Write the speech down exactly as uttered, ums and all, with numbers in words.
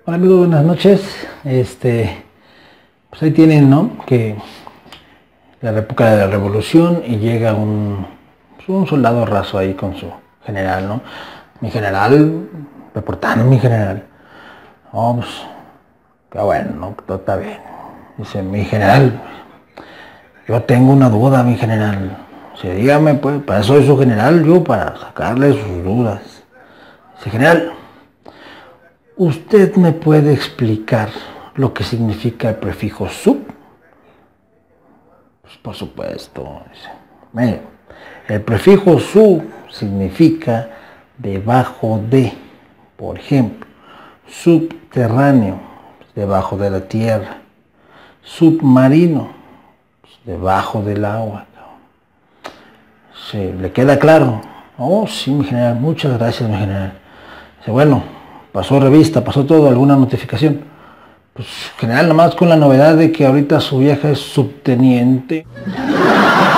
Hola amigos, buenas noches. Este, pues ahí tienen, ¿no? Que la época de la revolución y llega un, pues un soldado raso ahí con su general, ¿no? Mi general, reportando mi general. Oh, pues, qué bueno, ¿no? Todo está bien. Dice, mi general, yo tengo una duda, mi general. Sí, dígame, pues, para eso soy su general, yo, para sacarle sus dudas. Dice, general, ¿usted me puede explicar lo que significa el prefijo sub? Pues por supuesto. Dice, el prefijo sub significa debajo de. Por ejemplo, subterráneo, debajo de la tierra. Submarino, debajo del agua. Sí, ¿le queda claro? Oh, sí, mi general, muchas gracias, mi general. Dice, bueno, pasó revista, pasó todo, alguna notificación. Pues general, nomás con la novedad de que ahorita su vieja es subteniente.